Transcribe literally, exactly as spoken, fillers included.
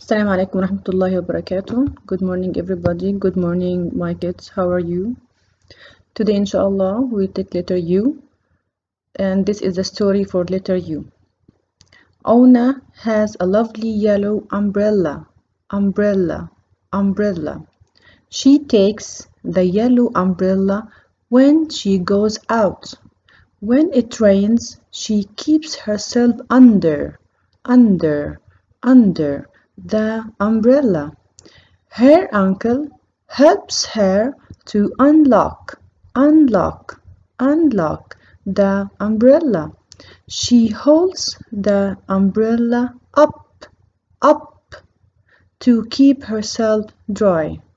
Assalamu alaikum warahmatullahi wabarakatuh. Good morning everybody. Good morning my kids. How are you? Today inshallah we take letter U and this is the story for letter U. Ona has a lovely yellow umbrella. Umbrella. Umbrella. She takes the yellow umbrella when she goes out. When it rains, she keeps herself under, under, under the umbrella. Her uncle helps her to unlock, unlock, unlock the umbrella. She holds the umbrella up, up to keep herself dry.